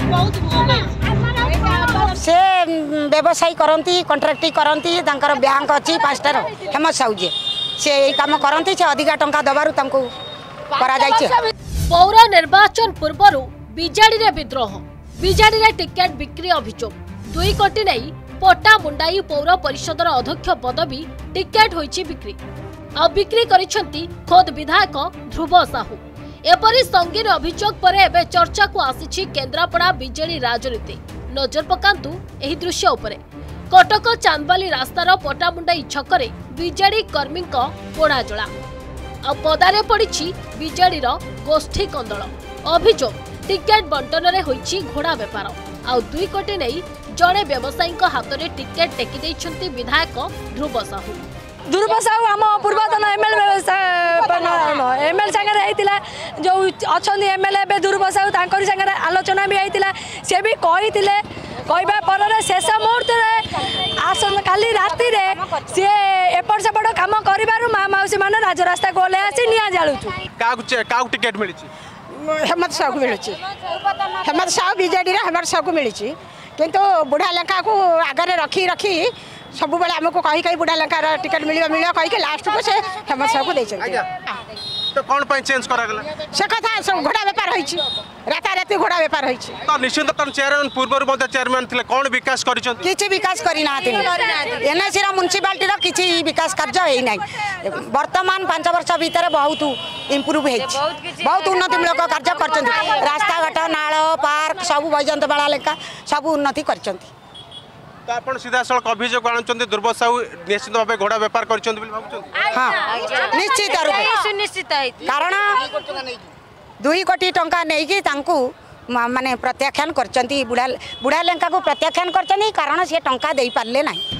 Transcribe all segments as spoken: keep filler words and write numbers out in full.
से व्यवसायी करती कंट्राक्ट करती बैंक अच्छी पाँचटार हेमंत साहू जी से यही कम करती से अधिका टंका दबार पौर निर्वाचन पूर्व बिजेडी रे विद्रोह बिजेडी रे टिकेट बिक्री अभियोग दुई कोटी नहीं पट्टा मुंडाई पौर परिषदर अध्यक्ष पदवी टिकेट होईछि बिक्री आ बिक्री करिसेंती खोद विधायक ध्रुव साहू एपरी संगीन अभियोग पर एबे चर्चा को आसीछि केन्द्रापड़ा बिजेडी राजनीति नजर पकांतु एही दृश्य उपरे कटक चांदबाली रास्तार पट्टामुंडाई छकरे बिजेडी कर्मी पोड़ा जला आ पदारे पड़िछि बिजेडीर गोष्ठी कंदल अभियोग टिकेट बंटन रे होईछि घोड़ा बेपार आ दुई कोटी नहीं जड़े व्यवसायी हाथ में टिकेट टेकी देइछंती विधायक ध्रुव साहू ध्रुव साहू आम पूर्वतन एमएल एमएल संगे जो अच्छा एमएलए ए ध्रुव साहू तांकरी संगे आलोचना भी होता सी भी कही कहवा पर शेष मुहूर्त आसन काली राति सी एपट सेपट कम कर माँ मौसी मान राजरास्ता को ओह्लै आसी निआ जालुचु टिकेट मिली हेमंत साहू को मिलूँ हेमंत साहू बिजेडी हेमंत साहू को मिली किंतु बुढ़ा लंका को आगे रखी रखी सब बेले आमको कही कही बुढ़ा लंका टिकेट मिल मिल कही लास्ट को से हेमंत साहू को देते तो कौन पे चेंज करा गला से कथा सब घोड़ा व्यापार होईछि राता राती घोड़ा व्यापार होईछि तो निश्चित तन चेयरमैन पूर्व मध्ये चेयरमैन थिले कोन विकास करिसंत किछि विकास करि नाथि एनएसी रा म्युनिसिपालिटी रा किछि विकास कार्य हेइ नै वर्तमान पाँच वर्ष भीतर बहुत इंप्रूव हेछि बहुत उन्नतिमूलक कार्य करछन रास्ता घाट नाळ पार्क सब वैजंत बाला लेका सब उन्नति करछन तो आपण सीधा सड़क अभियोग आनुचंती ध्रुव साहू निश्चित भाव घोड़ा व्यापार करछंती बोली भाबुचंती हां निश्चित रूपे सुनिश्चित कारण दुई कोटी टंका नहीं कि तांकू माने प्रत्याख्यान करछंती बुढ़ा बुढ़ा लेंका को प्रत्याख्यान करछनी कारण से टंका देई पारले नाही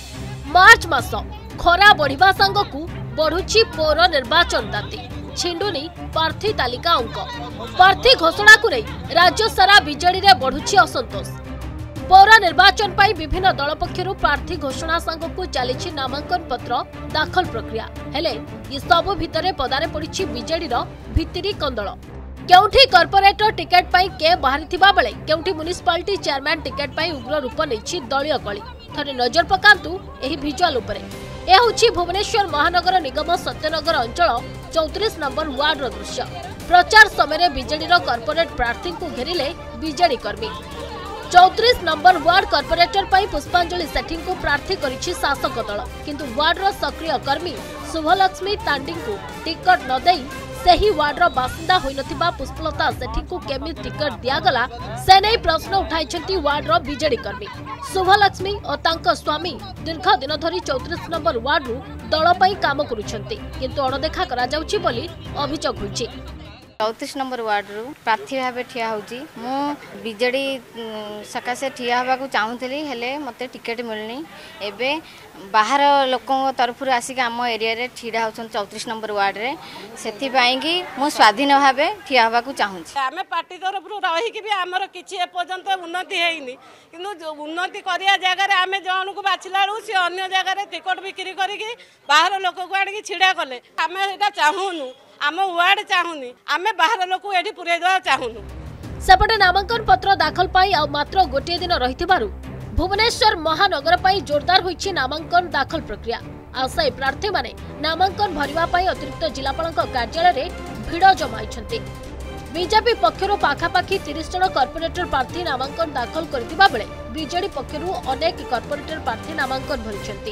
मार्च मास खरा बढ़िबा संगकू बढ़ुची पौर निर्वाचन दाती छिंडुनी प्रार्थी तालिका अंक प्रार्थी घोषणा को नहीं राज्य सारा बिजेडी रे बढ़ुची असंतोष पौर निर्वाचन पाई विभिन्न दल पक्षरु प्रार्थी घोषणा संगकू चलीछि नामांकन पत्र दाखल प्रक्रिया हेले ये सब भितरे पदारे पड़िछि बिजेडी रो भितरी कंदल केउठी कॉर्पोरेटर टिकेट पाई के बाहरिथिबा बेले केउठी म्युनिसिपालिटी चेयरमैन टिकेट पाई उग्र रूप नेछि दलीय कली थरे नजर पकांतु एही विजुअल उपरे ए होछि भुवनेश्वर महानगर निगम सत्यनगर अंचल चौतीस नंबर वार्ड रो दृश्य प्रचार समय बिजेडी रो कॉर्पोरेट प्रार्थी को घेरिले बिजेडी कर्मी चौतीस नंबर वार्ड कॉर्पोरेटर पाई पुष्पांजलि सेठी को प्रार्थी करिछि शासक दल किंतु वार्ड रो सक्रिय कर्मी शुभलक्ष्मी तांडी को टिकट न देई सेही वार्ड रो बासिंदा होई नथिबा पुष्पलता सेठी को केमि टिकट दिया गला से नै प्रश्न उठाइछंती वार्ड रो बिजेडी कर्मी शुभलक्ष्मी और तांको स्वामी दीर्घ दिन धरी चौतीस नंबर वार्ड रु दल पाई काम करूछंती किंतु अणदेखा करा जाउछि बोली अभियोग होइछि चौतीस नंबर वार्ड रु प्रार्थी भाव ठिया होची मु बिजेडी सकाशे ठिया हवा चाहूली हेले मते टिकेट मिलनी एबे बाहर लोकों तरफ आसिक आम एरिया रे ठिया होछन चौतीस नंबर वार्ड रे सेथि पाई कि मु स्वाधीन भाव ठिया हवा चाहूँ आम पार्टी तरफ रही भी आमर किसी एपर्यंत उन्नति हैनी किंतु उन्नति करिया जगह आम जन को बाछिला सी अन्य जगह टिकट बिक्री करके बाहर लोक को आड़िकी छिड़ा कले आम एटा चाहूनु आम वार्ड चाहूनी आमे बाहर लोक एठी पुरे दवा चाहूनु सेपटे नामांकन पत्र दाखल पाई आ मात्र गोटे दिन रहिथिबारु भुवनेश्वर महानगर पाई जोरदार होईछि नामांकन दाखल प्रक्रिया आशायी प्रार्थी माने नामांकन भरिबा पाई अतिरिक्त जिलापालक कार्यालय रे भिड़ जमाइछन्ति बीजेपी पक्षरु पाखापाखी तीस जन कॉर्पोरेटर प्रार्थी नामांकन दाखल करथिबा बेले बीजेडी पक्षरु अनेक कॉर्पोरेटर प्रार्थी नामांकन भरिछन्ति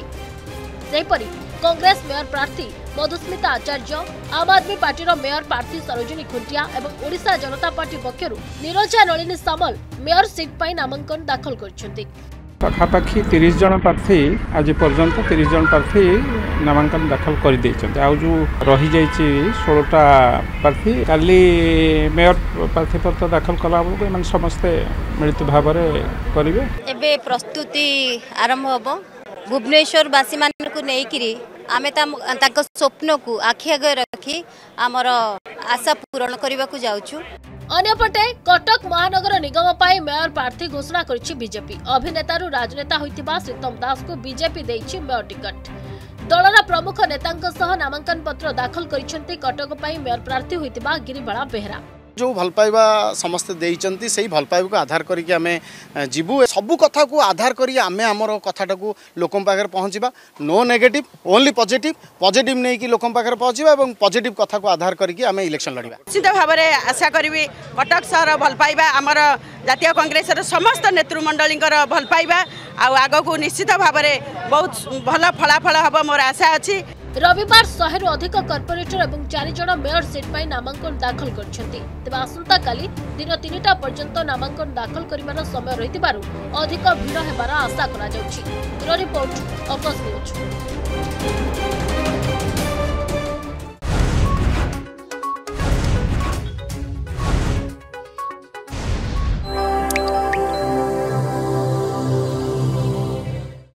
सेपरि कांग्रेस मेयर प्रार्थी मधुस्मिता आचार्य आम आदमी पार्टी मेयर प्रार्थी सरोजिनी खुंटिया एवं ओडिशा जनता पार्टी पक्षरु निरंजा नलिनी सामल मेयर सीट पाई नामांकन दाखल करछन्ति पाखापाखी तीस जन प्रार्थी आज पर्यंत तीस जन प्रार्थी नामांकन दाखल कर देइछन्ते आ जो रही जाइछि सोलह प्रार्थी काली मेयर प्रार्थी पत्र दाखल कला बेलू एम समस्ते मिलित भाव करेंगे एबे प्रस्तुति आरंभ होबो भुवनेश्वर वासी मान को नेकिरी आमे ताको स्वप्न को आखि आगे रखी आमर आशा पूरण करने को जाउछु अन्यपटे कटक महानगर निगम पाई मेयर प्रार्थी घोषणा करिछि बीजेपी अभिनेतारू राजनेता होइतिबा श्रीतम दास को बीजेपी देइछि मेयर टिकट दलर प्रमुख नेतांक सह नामांकन पत्र दाखल करिसेंती कटक पाई मेयर प्रार्थी होइतिबा गिरिबाला बेहरा जो भल पाइबा समस्ते देइचंती सही भल पाइबा को आधार करिक आमे जीवु सब कथा को आधार करी आमे हमर कथाटा को लोकम पाखर पहुँचबा no negative only positive positive नै कि लोकम पाखर पहुँचबा एवं पॉजिटिव कथा को आधार करिक आमे इलेक्शन लड़िबा। निश्चित भाव में आशा करी कटक सहर भल पाइबा आमर जातीय कांग्रेस समस्त नेतृमंडली भल पाइबा आग को निश्चित भाव में बहुत भल फलाफल हम मोर आशा अच्छी। रविवार शहे अधिक कॉर्पोरेटर और चार जन मेयर सीट पर नामांकन दाखल करछंती। तेबे आसंता काली दिन तीनटा पर्यंत नामांकन दाखल करिवार समय रहितिबारु अधिक भीड़ हेबार आशा करा जाउछि। Report office news.